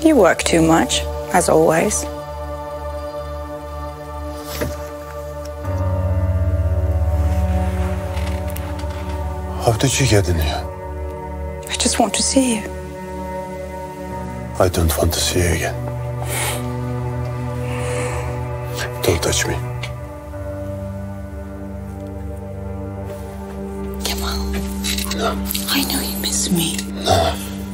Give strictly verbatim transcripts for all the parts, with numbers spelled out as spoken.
You work too much, as always. How did you get in here? I just want to see you. I don't want to see you again. Don't touch me. Kemal. No. I know you miss me. No.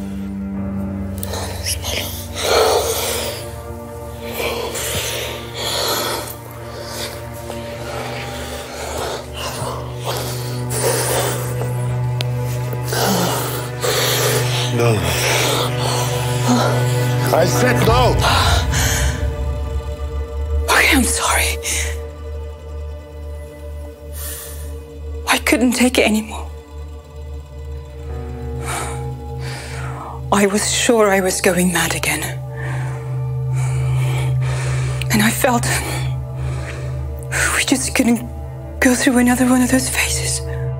No. I said no. Okay, I'm sorry. I couldn't take it anymore. I was sure I was going mad again. And I felt we just couldn't go through another one of those phases.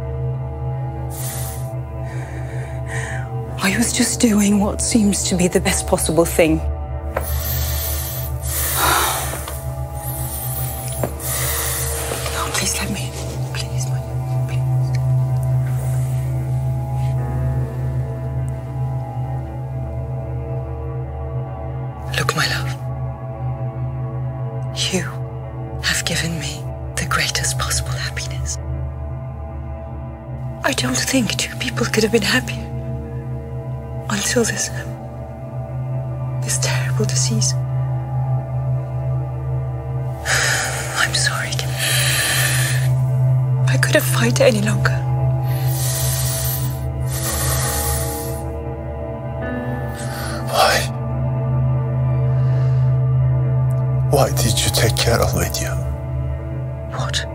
I was just doing what seems to be the best possible thing. Oh, please let me in. Please, my please. Look, my love. You have given me the greatest possible happiness. I don't think two people could have been happier. Until this, this terrible disease. I'm sorry, Kim. I couldn't fight any longer. Why? Why did you take Carol with you? What?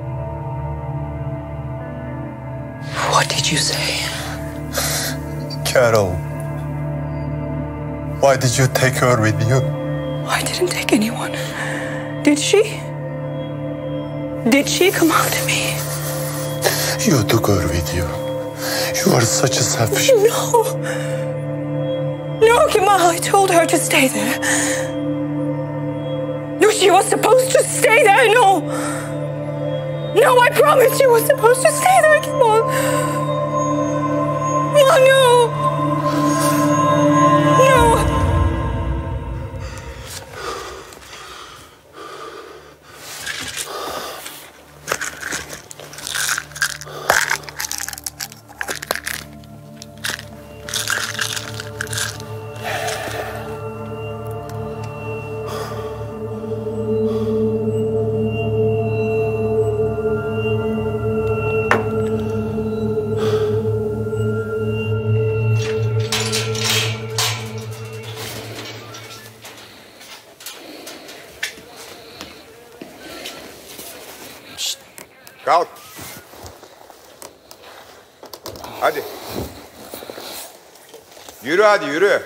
What did you say? Carol. Why did you take her with you? I didn't take anyone. Did she? Did she come after me? You took her with you. You are such a selfish... No. No, Kemal, I told her to stay there. No, she was supposed to stay there, no. No, I promise she was supposed to stay there, Kemal. Oh, no. Kalk. Hadi. Yürü hadi yürü.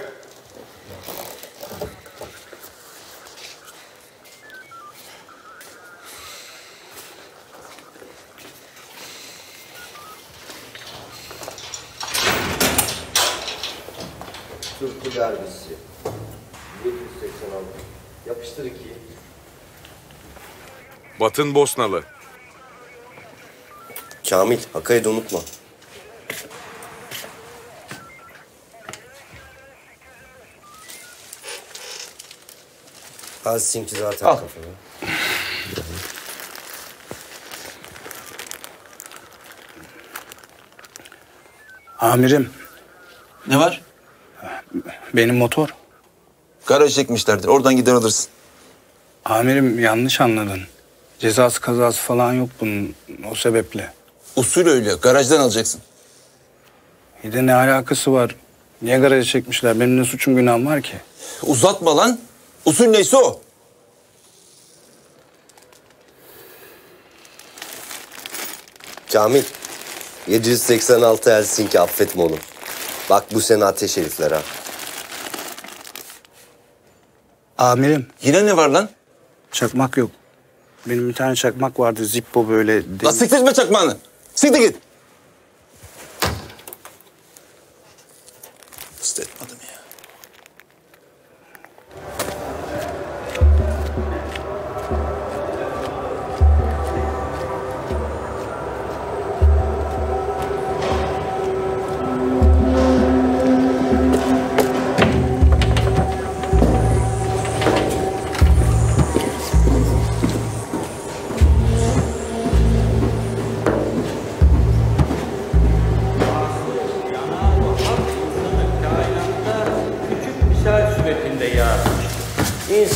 Türkü derbisi. yedi yüz seksen altı. Yapıştır ikiyi. Batın Bosnalı. Kamil, Hakay'ı da unutma. Helsinki zaten Al. kafana. Amirim, Ne var? benim motor. Garaj çekmişlerdir. Oradan gider alırsın. Amirim yanlış anladın. Cezası kazası falan yok bunun o sebeple. Usul öyle. Garajdan alacaksın. Bir de ne alakası var? Niye garaja çekmişler? Benim ne suçum günahım var ki? Uzatma lan. Usul neyse o. Kamil, yedi yüz seksen altı Helsinki, affetme onu. Bak bu sene ateş herifler ha. Amirim, Yine ne var lan? çakmak yok. Benim bir tane çakmak vardı, Zippo böyle... Lan siktirme çakmağını. Siktir git. Istetmedim ya.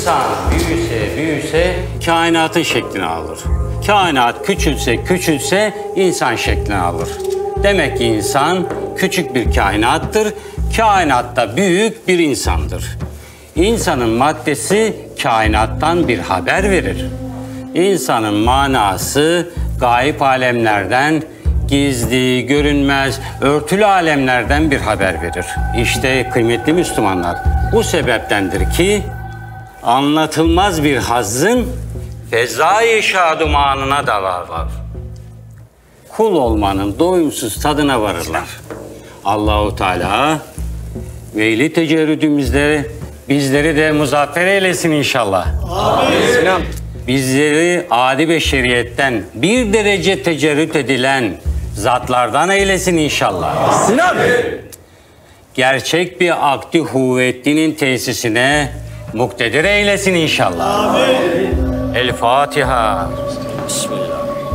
İnsan büyüse büyüse kainatın şeklini alır. Kainat küçülse küçülse insan şeklini alır. Demek ki insan küçük bir kainattır, kainatta büyük bir insandır. İnsanın maddesi kainattan bir haber verir. İnsanın manası gayip alemlerden, gizli, görünmez, örtülü alemlerden bir haber verir. İşte kıymetli Müslümanlar, bu sebeptendir ki anlatılmaz bir hazzın fezai şadumanına dalarlar. Kul olmanın doyumsuz tadına varırlar. Allahu Teala veyli tecerrüdümüzde bizleri de muzaffer eylesin inşallah. Amin. Sinan. Bizleri âd-i beşeriyetten bir derece tecerrüt edilen zatlardan eylesin inşallah. Sinan! Gerçek bir akdi huvvettinin tesisine muktedir eylesin inşallah. Amin. El Fatiha. Bismillah.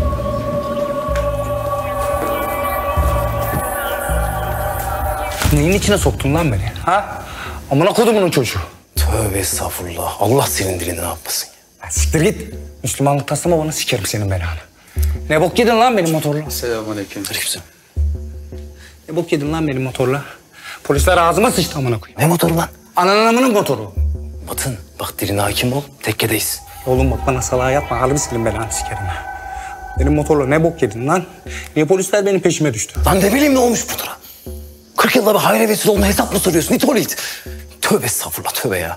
Neyin içine soktun lan beni? Ha? Amına kodumunun çocuğu. Tövbe estağfurullah. Allah senin dilini ne yapmasın ya. Ya siktir git. Müslümanlık taslama bana, sikerim senin belanı. Ne bok yedin lan benim motorla? Selamünaleyküm. Aleykümselam. Ne bok yedin lan benim motorla? Polisler ağzıma sıçtı amına koyayım. Ne motoru lan? Ananın amının motoru. Batın, bak diline hakim ol. Tekkedeyiz. Oğlum bak bana salağa yapma. Harbi senin belanı sikerim ha. Benim motorla ne bok yedin lan? Niye polisler benim peşime düştü? Lan ne bileyim ne olmuş motora? Kırk yılda bir hayra vesile olma hesap mı soruyorsun? İt oğlu it. Tövbe estağfurullah, tövbe ya.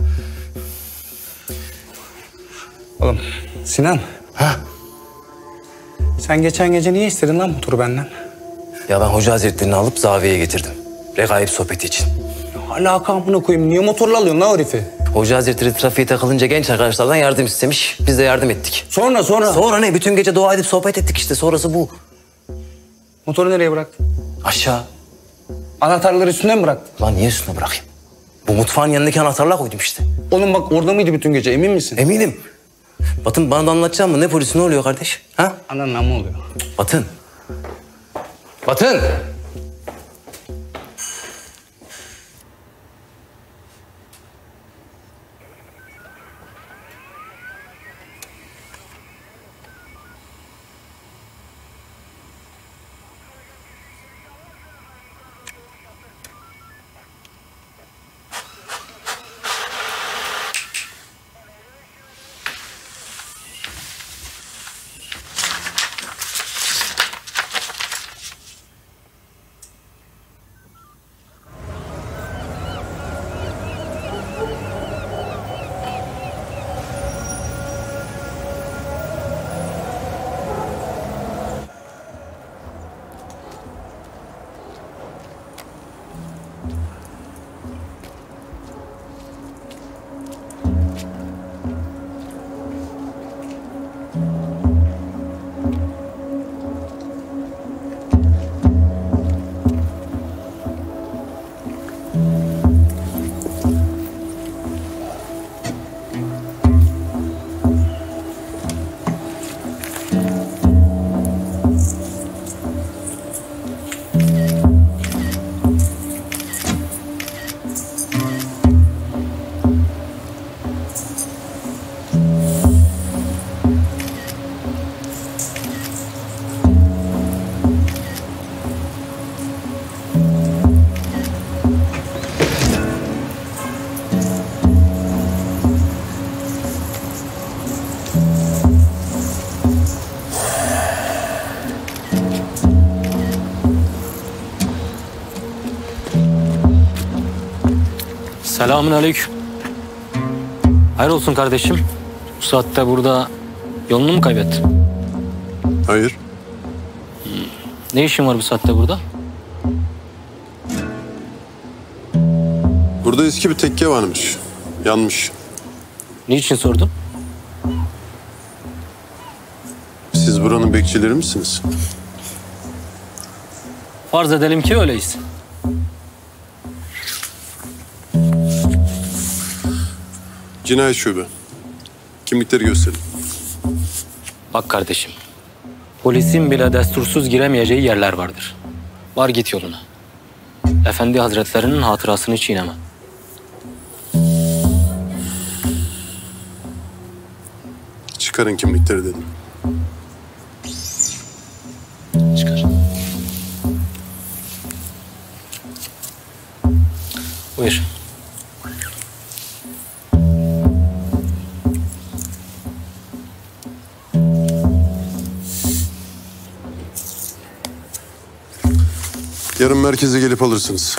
Oğlum Sinan. Ha? Sen geçen gece niye istedin lan motoru benden? Ya ben Hoca Hazretleri'ni alıp zaviyeye getirdim. Regaib sohbeti için. Alaka amına koyayım. Niye motorla alıyorsun lan o herifi? Hoca Hazretleri trafiğe takılınca genç arkadaşlardan yardım istemiş. Biz de yardım ettik. Sonra sonra. Sonra ne? Bütün gece dua edip sohbet ettik işte. Sonrası bu. Motoru nereye bıraktın? Aşağı. Anahtarları üstüne mi bıraktın? Lan niye üstüne bırakayım? Bu mutfağın yanındaki anahtarla koydum işte. Oğlum bak orada mıydı bütün gece, emin misin? Eminim. Batın bana da anlatacak mı? Ne polisi ne oluyor kardeş? Ha? Anan ne oluyor? Batın. Batın. Selamünaleyküm. Hayır olsun kardeşim. Bu saatte burada yolunu mu kaybettin? Hayır. Ne işin var bu saatte burada? Burada eski bir tekke varmış. Yanmış. Niçin sordun? Siz buranın bekçileri misiniz? Farz edelim ki öyleyiz. Cinayet şube. Kimlikleri gösterin. Bak kardeşim. Polisin bile destursuz giremeyeceği yerler vardır. Var git yoluna. Efendi Hazretlerinin hatırasını çiğneme. Çıkarın kimlikleri dedim. Çıkar. Buyur. Yarın merkeze gelip alırsınız.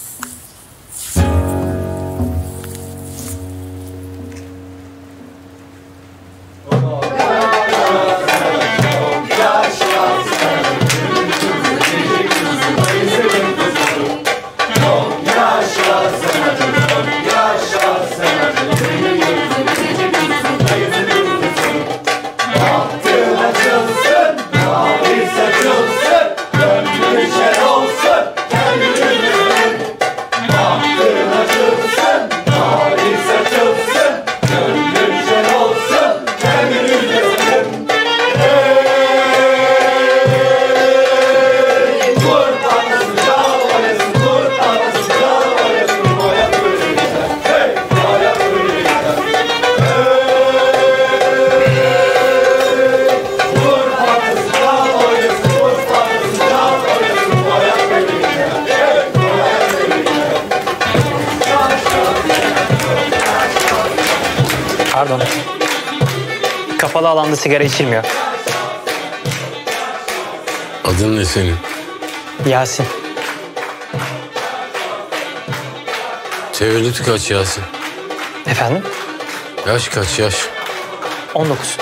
Pardon. Kapalı alanda sigara içilmiyor. Adın ne senin? Yasin. Tevellüt kaç Yasin? Efendim? Yaş kaç yaş? on dokuz.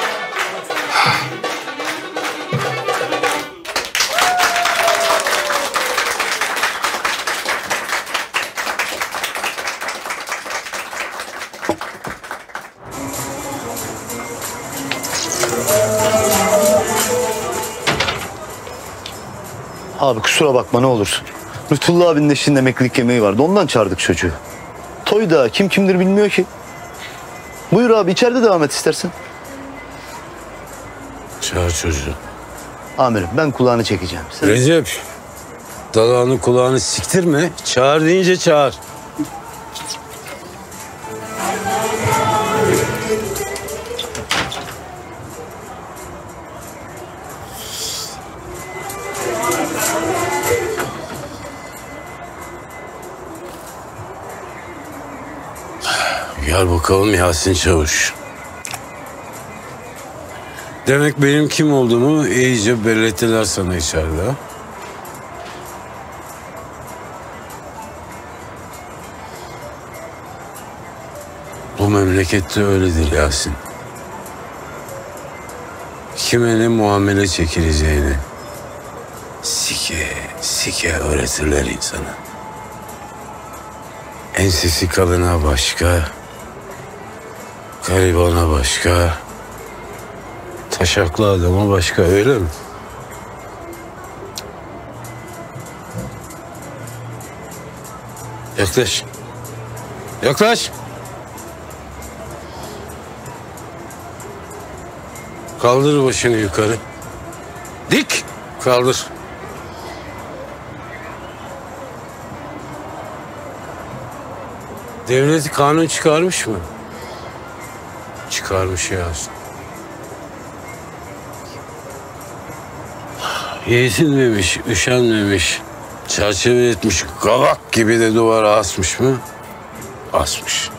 Abi kusura bakma ne olur. Lütfullah abinin eşinin emeklilik yemeği vardı. Ondan çağırdık çocuğu. Toyda kim kimdir bilmiyor ki. Buyur abi içeride devam et istersen. Çağır çocuğu. Amirim ben kulağını çekeceğim. Sen... Recep. Dalağını kulağını siktirme. Çağır deyince çağır. Gel bakalım Yasin Çavuş. Demek benim kim olduğumu iyice belirttiler sana içeride. Ha? Bu memlekette öyledir Yasin. Kime ne muamele çekileceğini sike sike öğretirler insana. Ensesi kalına başka, garibana başka, taşaklı adama başka, öyle mi? Yaklaş. Yaklaş. Kaldır başını yukarı. Dik. Kaldır. Devlet kanun çıkarmış mı? Çıkarmış Yasin. Yetinmemiş, üşenmemiş, çerçeve etmiş, kavak gibi de duvara asmış mı? Asmış.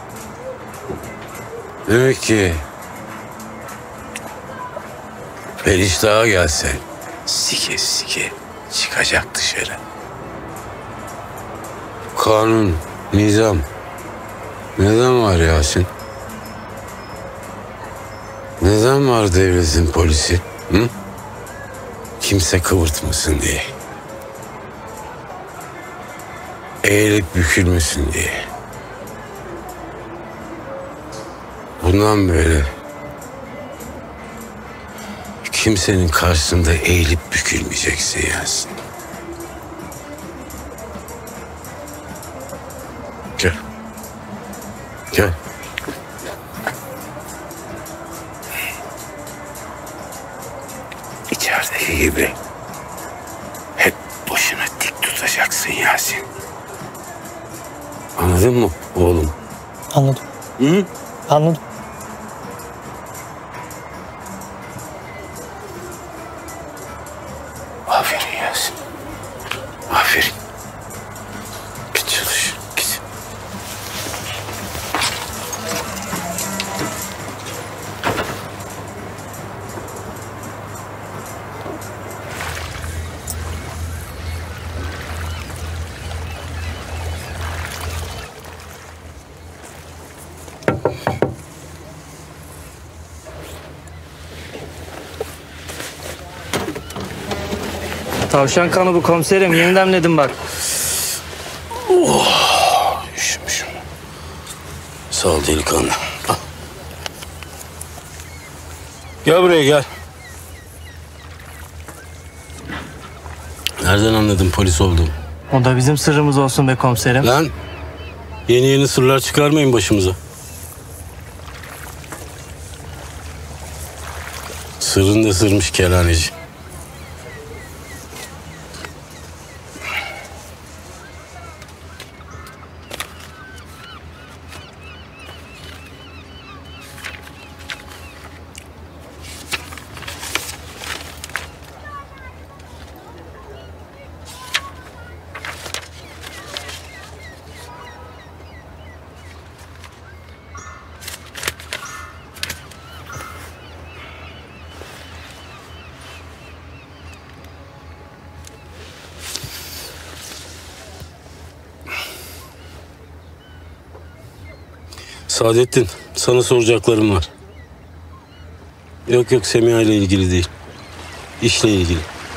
Demek ki Periştah'a gelse sike sike çıkacak dışarı. Kanun, nizam neden var Yasin? Neden var devletin polisi? Hı? Kimse kıvırtmasın diye. Eğilip bükülmesin diye. Bundan böyle kimsenin karşısında eğilip bükülmeyeceksin Yasin. Gel. Gel. İçerideki gibi hep başını dik tutacaksın Yasin. Anladın mı oğlum? Anladım. Hı? Anladım. Aferin Yasin. Aferin. Git çalış. Git. Tavşan kanı bu komiserim. Yeni demledim bak. Oh, üşümüşüm. Sağ ol delikanlı. Al. Gel buraya gel. Nereden anladın polis olduğumu? O da bizim sırrımız olsun be komiserim. Lan yeni yeni sırlar çıkarmayın başımıza. Sırrın da sırmış kelaneci. Saadettin, sana soracaklarım var. Yok yok, Semiha ile ilgili değil. İşle ilgili.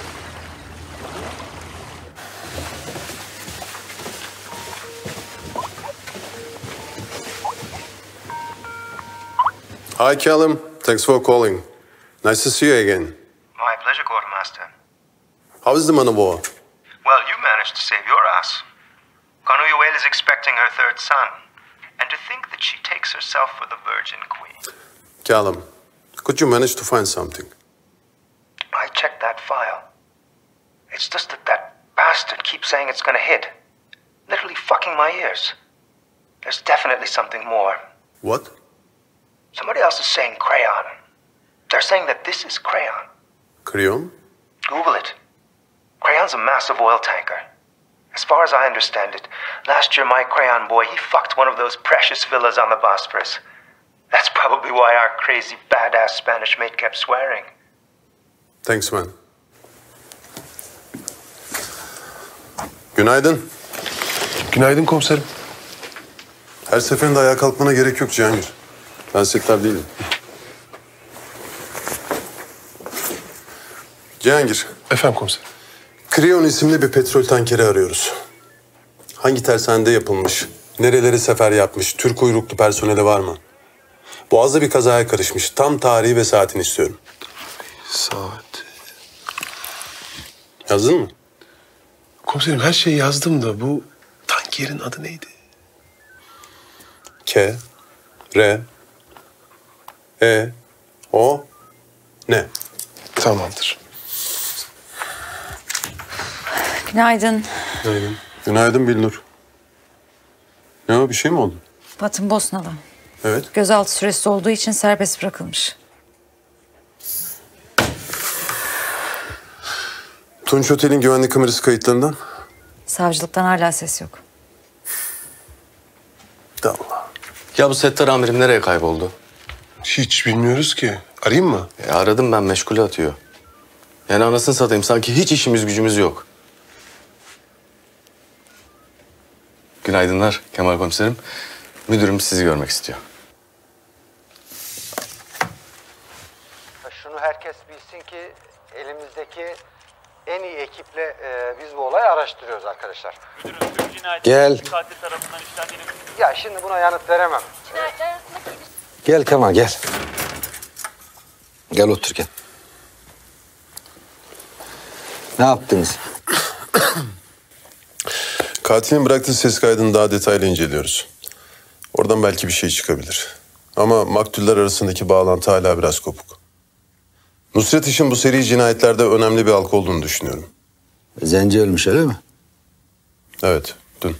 Hi, Callum. Thanks for calling. Nice to see you again. My pleasure, Quartermaster. How is the man of war? Well, you managed to save your ass. Konuyael is expecting her third son. And to think that she takes herself for the Virgin Queen. Callum, could you manage to find something? I checked that file. It's just that that bastard keeps saying it's gonna hit. Literally fucking my ears. There's definitely something more. What? Somebody else is saying Crayon. They're saying that this is Crayon. Creon? Google it. Crayon's a massive oil tanker. As far as I understand it, last year my Crayon boy, he fucked one of those precious villas on the Bosporus. That's probably why our crazy badass Spanish mate kept swearing. Thanks, man. Günaydın. Günaydın komiserim. Her seferinde ayağa kalkmana gerek yok Cihangir. Ben sektar değilim. Cihangir. Efendim komiserim. Creon isimli bir petrol tankeri arıyoruz. Hangi tersanede yapılmış, nerelere sefer yapmış, Türk uyruklu personeli var mı? Boğaz'da bir kazaya karışmış. Tam tarihi ve saatini istiyorum. Saat. Yazdın mı? Komiserim her şeyi yazdım da bu tankerin adı neydi? K, R, E, O, N. Tamamdır. Günaydın. Günaydın. Günaydın Bilnur. Ne o, bir şey mi oldu? Batın Bosnalı. Evet. Gözaltı süresi olduğu için serbest bırakılmış. Tunç Otel'in güvenlik kamerası kayıtlarından? Savcılıktan hala ses yok. Allah. Ya bu Settar amirim nereye kayboldu? Hiç bilmiyoruz ki. Arayayım mı? E aradım ben, meşgule atıyor. Yani anasını satayım, sanki hiç işimiz gücümüz yok. Günaydınlar Kemal komiserim. Müdürüm sizi görmek istiyor. Şunu herkes bilsin ki elimizdeki en iyi ekiple e, biz bu olayı araştırıyoruz arkadaşlar. Gel. Ya şimdi buna yanıt veremem. Gel Kemal gel. Gel otur gel. Ne yaptınız? Katilin bıraktığı ses kaydını daha detaylı inceliyoruz. Oradan belki bir şey çıkabilir. Ama maktuller arasındaki bağlantı hala biraz kopuk. Nusret İş'in bu seri cinayetlerde önemli bir halka olduğunu düşünüyorum. Zenci ölmüş öyle mi? Evet, dün.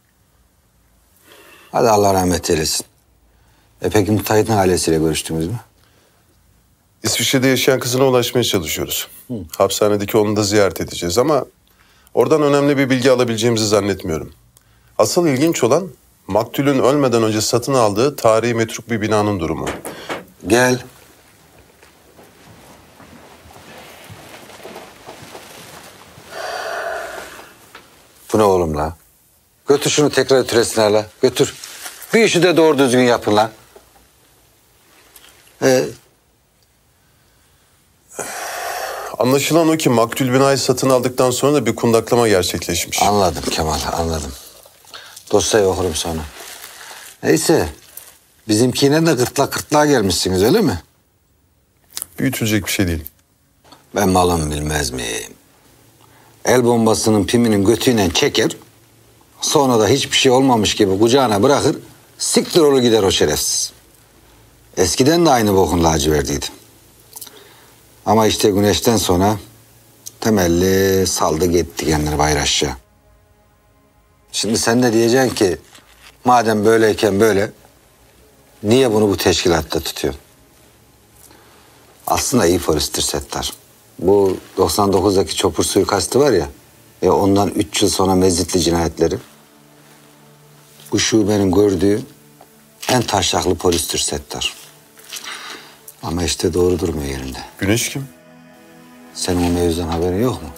Hadi Allah rahmet eylesin. E peki Müteahhit'in ailesiyle görüştünüz mü? İsviçre'de yaşayan kızına ulaşmaya çalışıyoruz. Hı. Hapishanedeki onu da ziyaret edeceğiz ama oradan önemli bir bilgi alabileceğimizi zannetmiyorum. Asıl ilginç olan maktulün ölmeden önce satın aldığı tarihi metruk bir binanın durumu. Gel. Bu ne oğlum la? Götür şunu tekrar türesine la. Götür. Bir işi de doğru düzgün yapın lan. Ee? Anlaşılan o ki maktul binayı satın aldıktan sonra da bir kundaklama gerçekleşmiş. Anladım Kemal, anladım. Dosyayı okurum sonra. Neyse, bizimkine de gırtlak gırtlağa gelmişsiniz öyle mi? Büyütülecek bir şey değil. Ben malım bilmez miyim? El bombasının piminin götüyle çeker, sonra da hiçbir şey olmamış gibi kucağına bırakır, siktir olur gider o şerefsiz. Eskiden de aynı bokun laciverdiydim. Ama işte güneşten sonra temelli saldı gitti kendini bayır aşağı. Şimdi sen de diyeceksin ki madem böyleyken böyle niye bunu bu teşkilatta tutuyorsun? Aslında iyi polistir Settar. Bu doksan dokuzdaki çopur suikastı var ya, e ondan üç yıl sonra Mezitli cinayetleri. Bu şubenin gördüğü en taşraklı polistir Settar. Ama işte doğru durmuyor yerinde. Güneş kim? Senin o mevzudan haberin yok mu?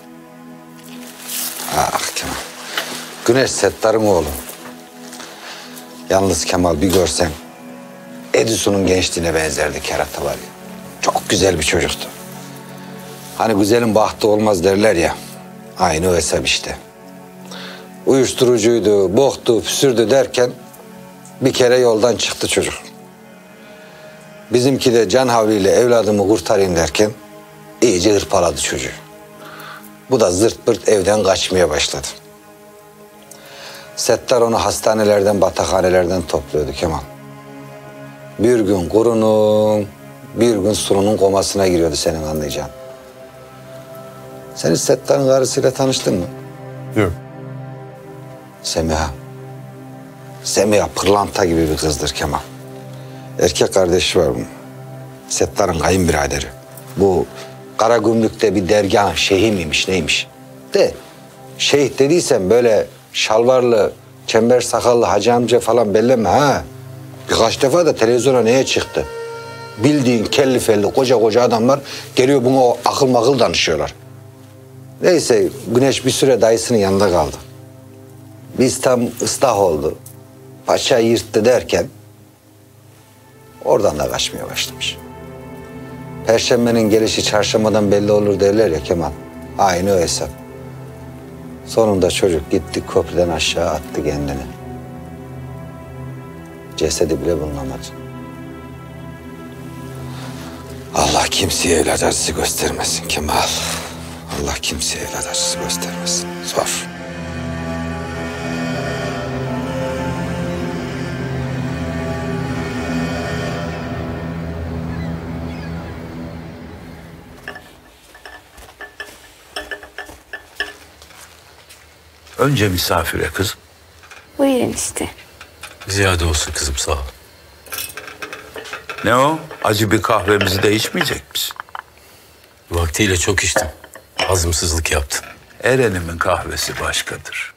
Ah Kemal. Güneş Settar'ın oğlu. Yalnız Kemal bir görsen Edison'un gençliğine benzerdi kerata var ya. Çok güzel bir çocuktu. Hani güzelin bahtı olmaz derler ya. Aynı o hesap işte. Uyuşturucuydu, boktu, püsürdü derken bir kere yoldan çıktı çocuk. Bizimki de can havliyle evladımı kurtarayım derken iyice hırpaladı çocuğu. Bu da zırt pırt evden kaçmaya başladı. Settar onu hastanelerden, batakhanelerden topluyordu Kemal. Bir gün kurunun, bir gün surunun komasına giriyordu senin anlayacağın. Sen hiç Settar'ın karısıyla tanıştın mı? Yok. Semiha. Semiha pırlanta gibi bir kızdır Kemal. Erkek kardeşi var bunun. Settar'ın kayınbiraderi. Bu Karagümrük'te bir dergah şeyhi miymiş neymiş? De şeyh dediysen böyle şalvarlı, çember sakallı hacı amca falan belleme ha. Birkaç defa da televizyona neye çıktı? Bildiğin kelli felli koca koca adamlar geliyor buna o akıl makıl danışıyorlar. Neyse Güneş bir süre dayısının yanında kaldı. Biz tam ıslah oldu. Paça yırttı derken oradan da kaçmaya başlamış. Perşembenin gelişi çarşambadan belli olur derler ya Kemal. Aynı o hesap. Sonunda çocuk gitti köprüden aşağı attı kendini. Cesedi bile bulunamadı. Allah kimseye evlat acısı göstermesin Kemal. Allah kimseye evlat acısı göstermesin. Zor. Önce misafire kızım. Buyurun işte. Ziyade olsun kızım sağ ol. Ne o? Acı bir kahvemizi de içmeyecek misin? Vaktiyle çok içtim. Hazımsızlık yaptım. Eren'imin kahvesi başkadır.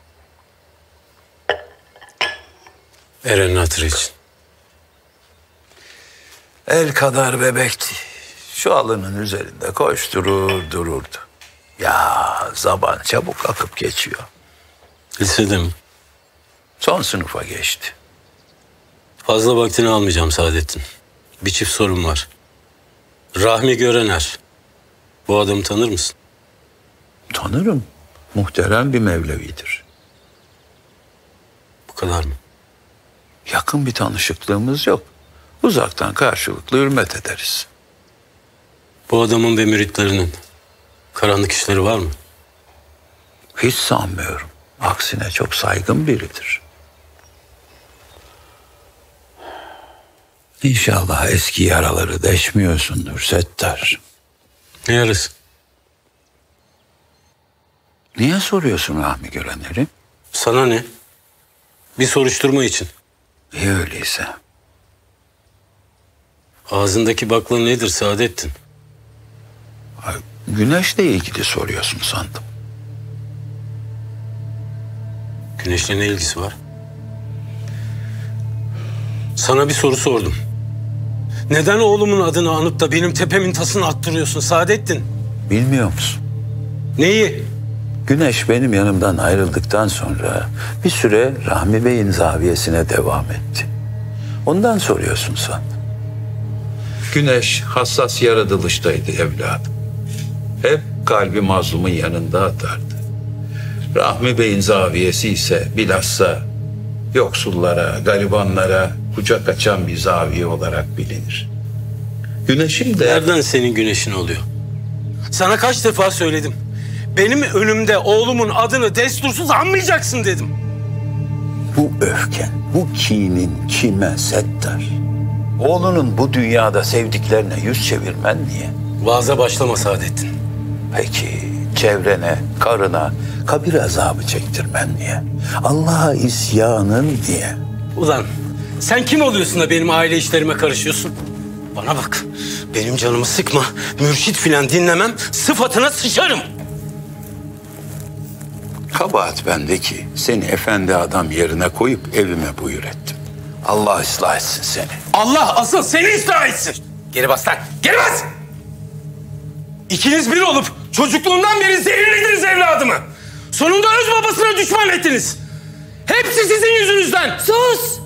Eren'in hatırı için. El kadar bebekti. Şu alının üzerinde koşturur dururdu. Ya zaman çabuk akıp geçiyor. Lisede mi? Son sınıfa geçti. Fazla vaktini almayacağım Saadettin. Bir çift sorum var. Rahmi Görener. Bu adamı tanır mısın? Tanırım. Muhterem bir Mevlevidir. Bu kadar mı? Yakın bir tanışıklığımız yok. Uzaktan karşılıklı hürmet ederiz. Bu adamın ve müritlerinin karanlık işleri var mı? Hiç sanmıyorum. Aksine çok saygın biridir. İnşallah eski yaraları deşmiyorsundur Settar. Ne yarası? Niye soruyorsun Rahmi Görener'i? Sana ne? Bir soruşturma için. İyi öyleyse. Ağzındaki bakla nedir Saadettin? Güneşle ilgili soruyorsun sandım. Güneşle ne ilgisi var? Sana bir soru sordum. Neden oğlumun adını anıp da benim tepemin tasını attırıyorsun Saadettin? Bilmiyor musun? Neyi? Güneş benim yanımdan ayrıldıktan sonra bir süre Rahmi Bey'in zaviyesine devam etti. Ondan soruyorsun sandım. Güneş hassas yaratılıştaydı evladım. Hep kalbi mazlumun yanında atardı. Rahmi Bey'in zaviyesi ise bilhassa yoksullara, garibanlara kucak açan bir zaviye olarak bilinir. Güneşim de... Nereden senin güneşin oluyor? Sana kaç defa söyledim. Benim önümde oğlumun adını destursuz anmayacaksın dedim. Bu öfken, bu kinin kime Settar? Oğlunun bu dünyada sevdiklerine yüz çevirmen niye? Vaaza başlama Saadettin. Peki çevrene, karına kabir azabı çektirmen niye? Allah'a isyanın niye? Ulan sen kim oluyorsun da benim aile işlerime karışıyorsun? Bana bak, benim canımı sıkma, mürşit filan dinlemem, sıfatına sıçarım. Kabahat bende ki seni efendi adam yerine koyup evime buyur ettim. Allah ıslah etsin seni. Allah asıl seni ıslah etsin. Geri bas lan, geri bas! İkiniz bir olup çocukluğundan beri zehirlediniz evladımı. Sonunda öz babasına düşman ettiniz. Hepsi sizin yüzünüzden. Sus!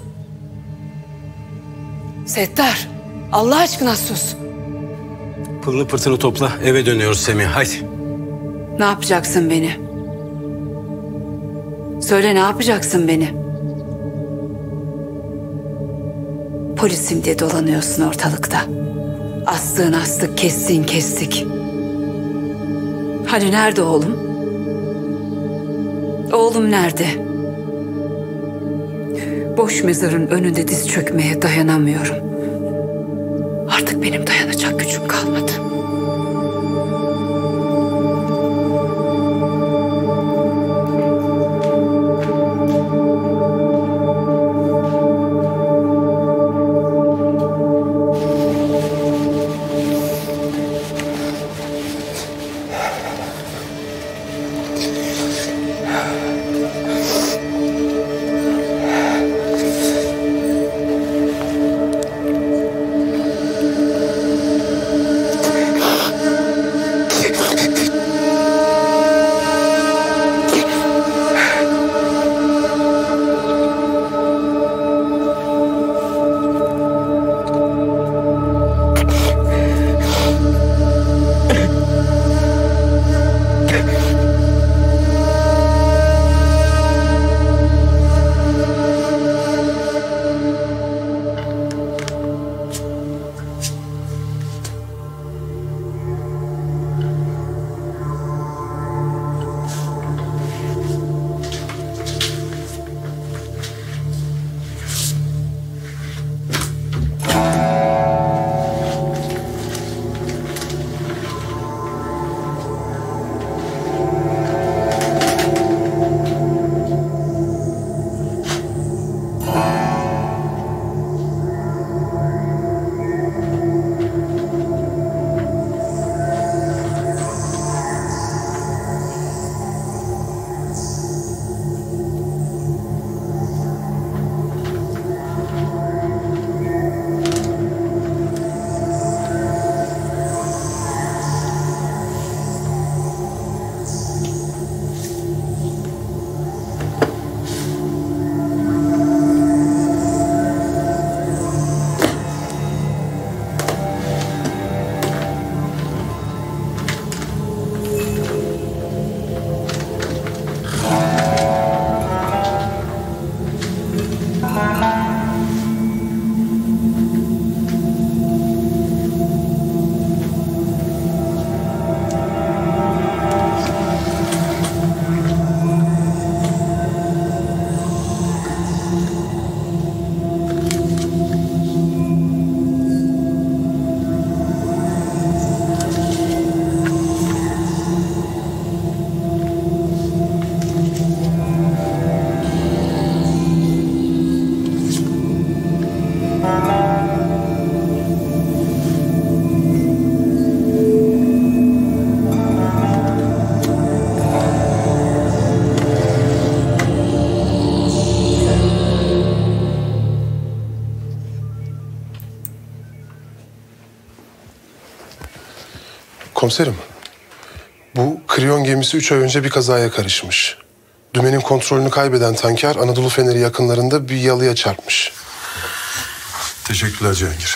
Settar, Allah aşkına sus. Pılını pırtını topla, eve dönüyoruz Semih, haydi. Ne yapacaksın beni? Söyle, ne yapacaksın beni? Polisim diye dolanıyorsun ortalıkta. Astığın astık, kestiğin kestik. Hani nerede oğlum? Oğlum nerede? Boş mezarın önünde diz çökmeye dayanamıyorum. Artık benim dayanacak gücüm kalmadı. Komiserim, bu Kriyon gemisi üç ay önce bir kazaya karışmış. Dümenin kontrolünü kaybeden tanker Anadolu Feneri yakınlarında bir yalıya çarpmış. Teşekkürler Cihangir.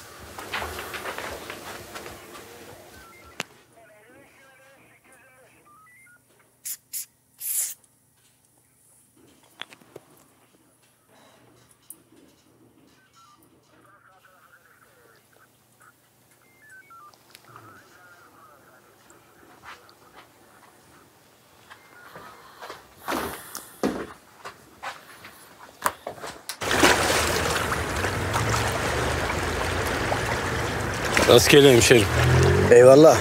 Rastgele hemşerim. Eyvallah.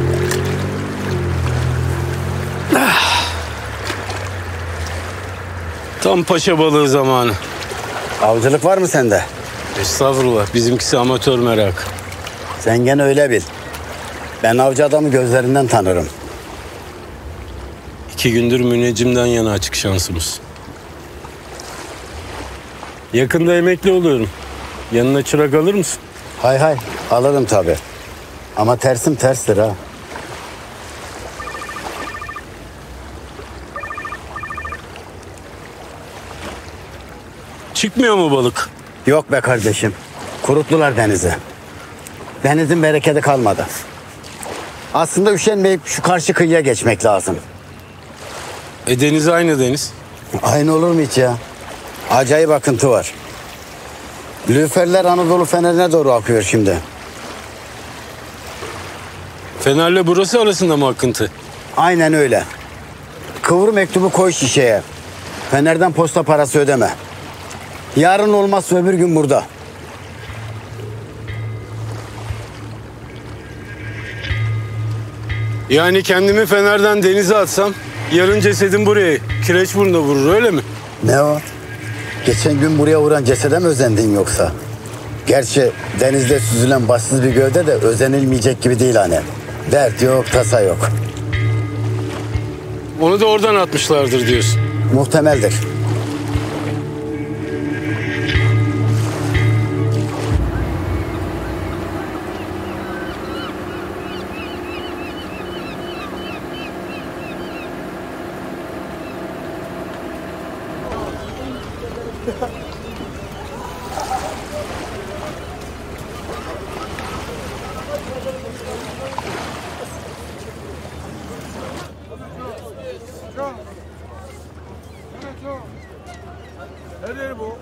Tam paşa balığı zamanı. Avcılık var mı sende? Estağfurullah. Bizimkisi amatör merak. Sen gene öyle bil. Ben avcı adamı gözlerinden tanırım. İki gündür müneccimden yana açık şansımız. Yakında emekli oluyorum. Yanına çırak alır mısın? Hay hay, alırım tabii. Ama tersim terstir ha. Çıkmıyor mu balık? Yok be kardeşim. Kuruttular denizi. Denizin bereketi kalmadı. Aslında üşenmeyip şu karşı kıyıya geçmek lazım. E deniz aynı deniz. Aynı olur mu hiç ya? Acayip akıntı var. Lüferler Anadolu Feneri'ne doğru akıyor şimdi. Fener'le burası arasında mı akıntı? Aynen öyle. Kıvır mektubu koy şişeye. Fener'den posta parası ödeme. Yarın olmazsa öbür gün burada. Yani kendimi Fener'den denize atsam yarın cesedim buraya Kireçburnu'na vurur öyle mi? Ne o? Geçen gün buraya vuran cesede mi özendin yoksa? Gerçi denizde süzülen bahtsız bir gövde de özenilmeyecek gibi değil hani. Dert yok, tasa yok. Onu da oradan atmışlardır diyorsun. Muhtemeldir. Nedir bu?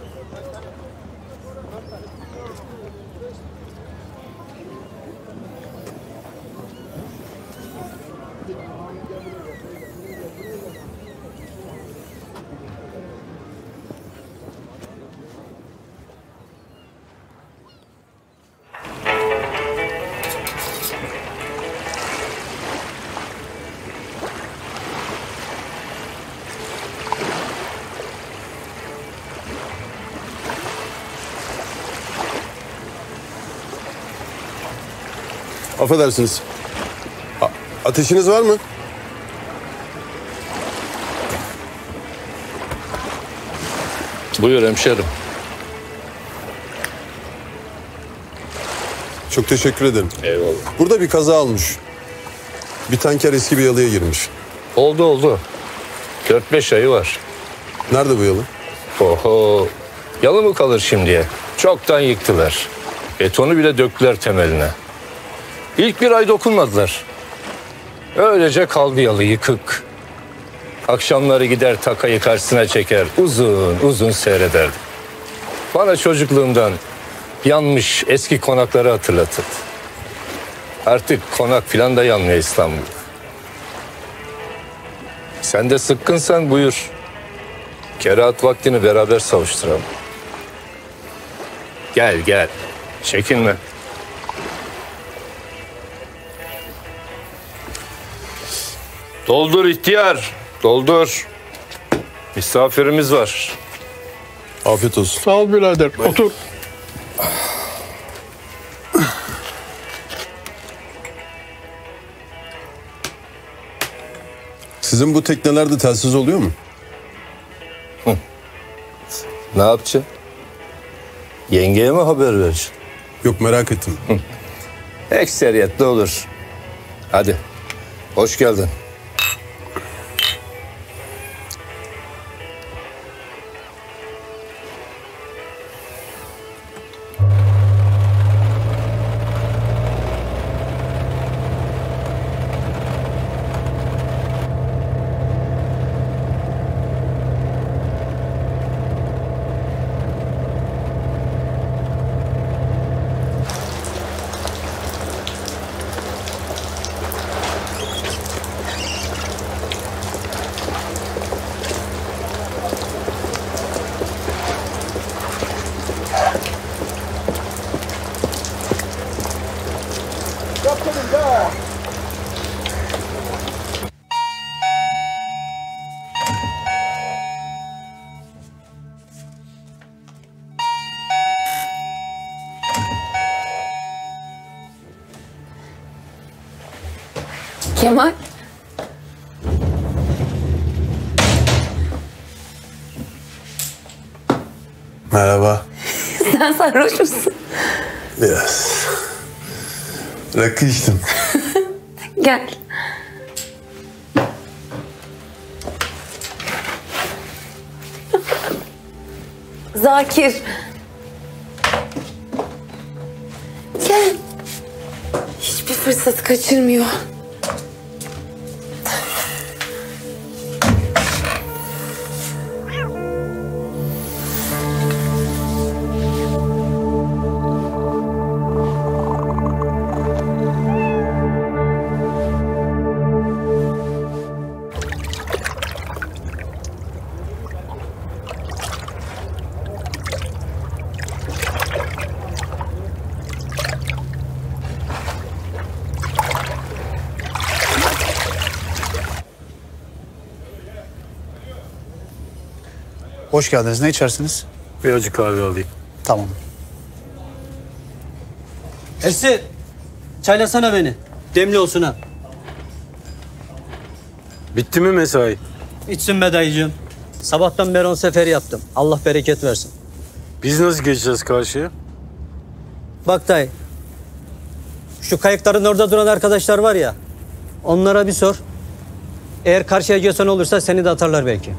Affedersiniz. A- ateşiniz var mı? Buyur hemşerim. Çok teşekkür ederim. Eyvallah. Burada bir kaza olmuş. Bir tanker eski bir yalıya girmiş. Oldu oldu. Dört beş ayı var. Nerede bu yalı? Oho. Yalı mı kalır şimdiye? Çoktan yıktılar. Betonu bile döktüler temeline. İlk bir ay dokunmadılar. Öylece kaldı yalı yıkık. Akşamları gider takayı karşısına çeker, uzun uzun seyrederdim. Bana çocukluğumdan yanmış eski konakları hatırlatır. Artık konak filan da yanmıyor İstanbul'da. Sen de sıkkınsan buyur. Kerahat vaktini beraber savuşturalım. Gel gel, çekinme. Doldur ihtiyar, doldur. Misafirimiz var. Afiyet olsun. Sağ ol birader, otur. Sizin bu teknelerde telsiz oluyor mu? Hı. Ne yapacaksın? Yengeye mi haber vereceksin? Yok, merak ettim. Hı. Ekseriyetle olur. Hadi. Hoş geldin. Kemal. Merhaba. Sen sarhoş musun? Biraz. Rakı içtim. Gel. Zakir. Gel. Hiçbir fırsat kaçırmıyor. Hoş geldiniz. Ne içersiniz? Bir acı kahve alayım. Tamam. Ersin, çaylasana beni. Demli olsun ha. Bitti mi mesai? İçsin be dayıcığım. Sabahtan beri on sefer yaptım. Allah bereket versin. Biz nasıl geçeceğiz karşıya? Bak dayı, şu kayıkların orada duran arkadaşlar var ya, onlara bir sor. Eğer karşıya geçen olursa seni de atarlar belki.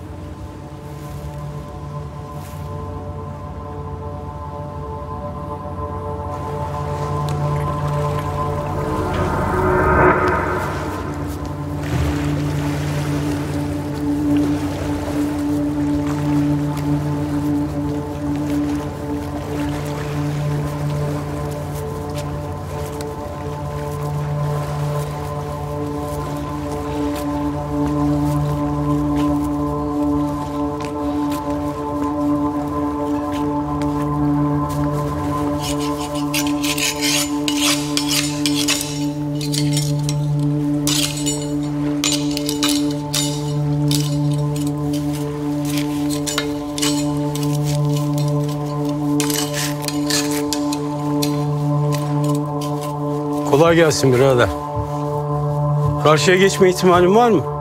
Kolay gelsin birader. Karşıya geçme ihtimalin var mı?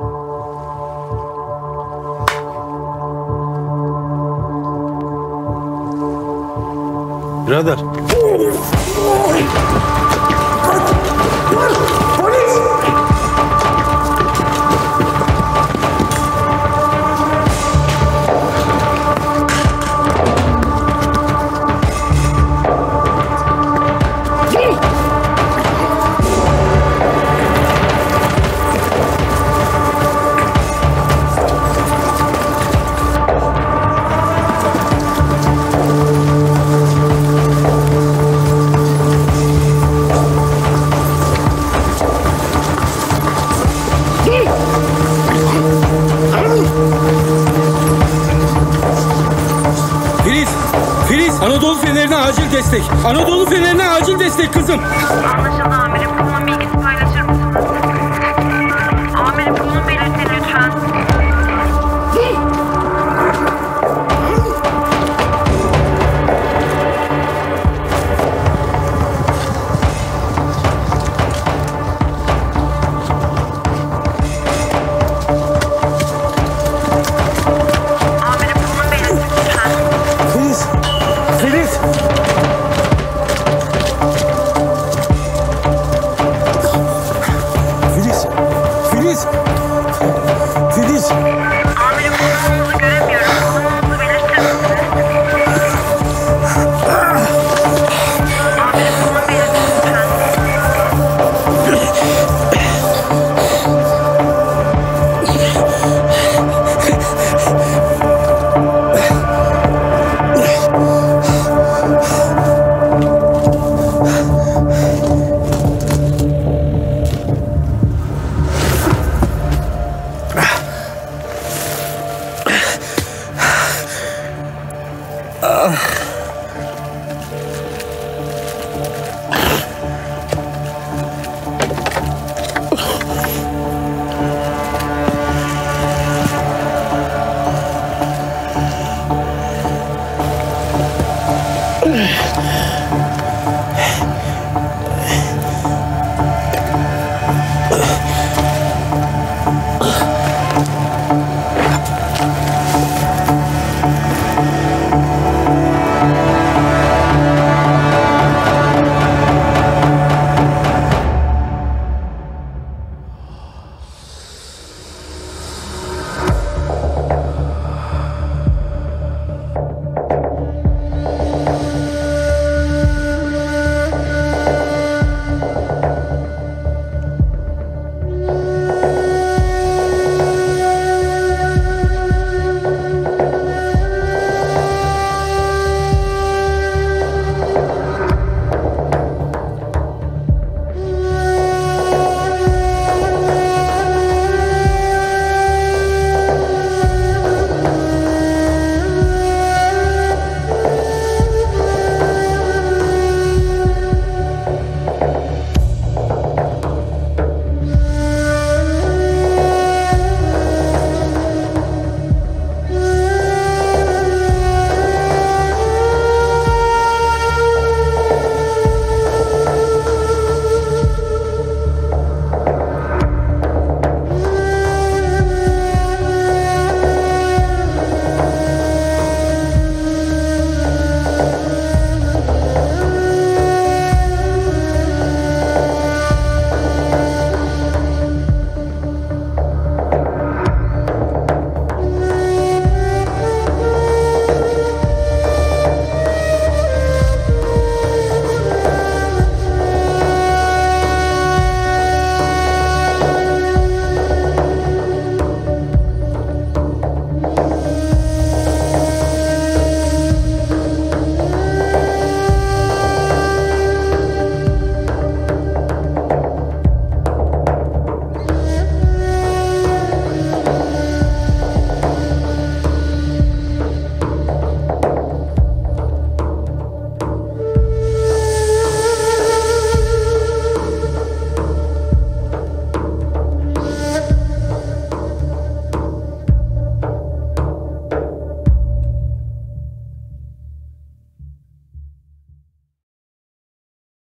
Birader. Filiz! Filiz! Anadolu Feneri'ne acil destek! Anadolu Feneri'ne acil destek kızım! Anlaşıldı amirim. Konum bilgisi paylaşır mısınız? Amirim konum belirtin lütfen. Filiz! Filiz! Amirim.